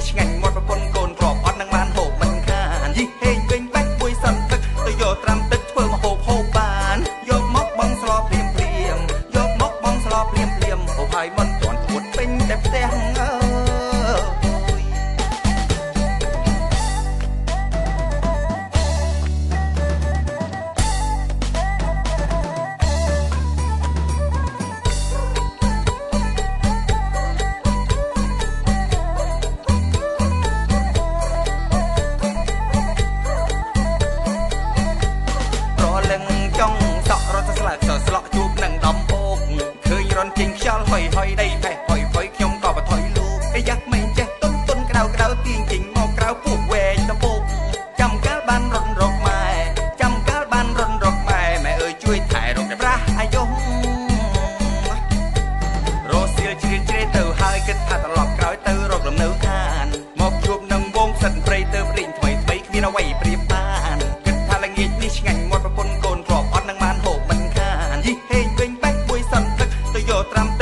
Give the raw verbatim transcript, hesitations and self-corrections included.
ឆ្ងាញ់មាត់ប្រពន្ធកូនក្របអត់នឹងបានហូបមិនខានយីហេងវិញបាច់មួយសន្ទឹកទៅយកត្រាំទឹកធ្វើមកហូបហូបបានយកមកបងស្លភ្លាមភ្លាមយកមកបងស្លភ្លាមភ្លាមហូបហើយមិនទាន់ពួតពេញតែផ្ទះអើចង់សក់រត់ស្លាកសស្លក់ជួបនឹងដំបូកឃើញរនជិញខ្យល់ហុយហុយដីផេះហុយហុយខ្ញុំក៏បថុយលូកអាយ៉ាក់មិនចេះទុនទុនក្តៅក្តៅទៀងជិញមកក្រៅពុះវែងដំបូកចាំកាលបានរត់រកម៉ែចាំកាលបានរត់រកម៉ែម៉ែអើយជួយថែរកតែប្រាស់អាយុរស់សៀលជ្រៀនជ្រេទៅហើយគិតថាត្រឡប់ក្រោយទៅរកលំនៅឋានមកជួបនឹងវងសិនព្រៃទៅព្រីងថ្មីថ្មីគ្មានអ្វីប្រៀបបានគិតថាល្ងាចនេះឆ្ងាញ់មាត់ប្រពន្ធកូនក្របអត់នឹងបានហូបមិនខានយីហេងវិញបាច់មួយសន្តិកទៅយកត្រាំ